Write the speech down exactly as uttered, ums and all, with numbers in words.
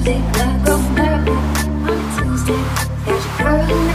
music like a magnet. On a Tuesday, got your girl